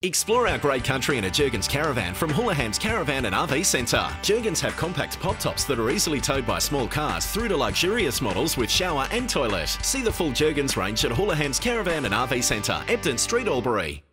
Explore our great country in a Jurgens caravan from HOULIHAN'S Caravan and RV Centre. Jurgens have compact pop-tops that are easily towed by small cars through to luxurious models with shower and toilet. See the full Jurgens range at HOULIHAN'S Caravan and RV Centre, Ebden Street, Albury.